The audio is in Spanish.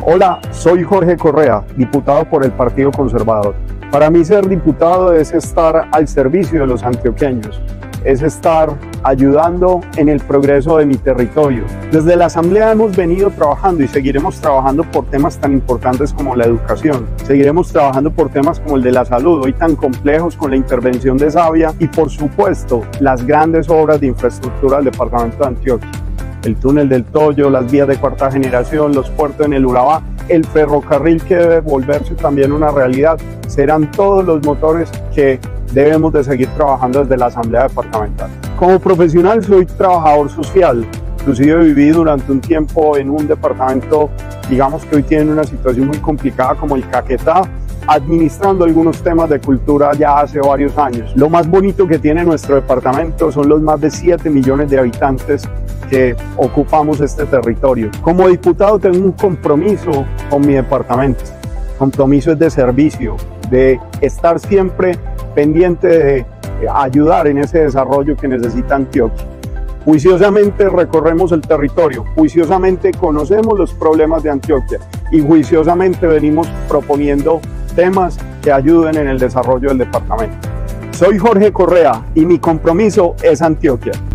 Hola, soy Jorge Correa, diputado por el Partido Conservador. Para mí ser diputado es estar al servicio de los antioqueños, es estar ayudando en el progreso de mi territorio. Desde la Asamblea hemos venido trabajando y seguiremos trabajando por temas tan importantes como la educación. Seguiremos trabajando por temas como el de la salud, hoy tan complejos con la intervención de Savia, y por supuesto las grandes obras de infraestructura del departamento de Antioquia. El túnel del Toyo, las vías de cuarta generación, los puertos en el Urabá, el ferrocarril que debe volverse también una realidad, serán todos los motores que debemos de seguir trabajando desde la Asamblea Departamental. Como profesional soy trabajador social, inclusive viví durante un tiempo en un departamento, digamos que hoy tiene una situación muy complicada como el Caquetá, administrando algunos temas de cultura ya hace varios años. Lo más bonito que tiene nuestro departamento son los más de 7 millones de habitantes que ocupamos este territorio. Como diputado tengo un compromiso con mi departamento. Compromiso es de servicio, de estar siempre pendiente de ayudar en ese desarrollo que necesita Antioquia. Juiciosamente recorremos el territorio, juiciosamente conocemos los problemas de Antioquia y juiciosamente venimos proponiendo temas que ayuden en el desarrollo del departamento. Soy Jorge Correa y mi compromiso es Antioquia.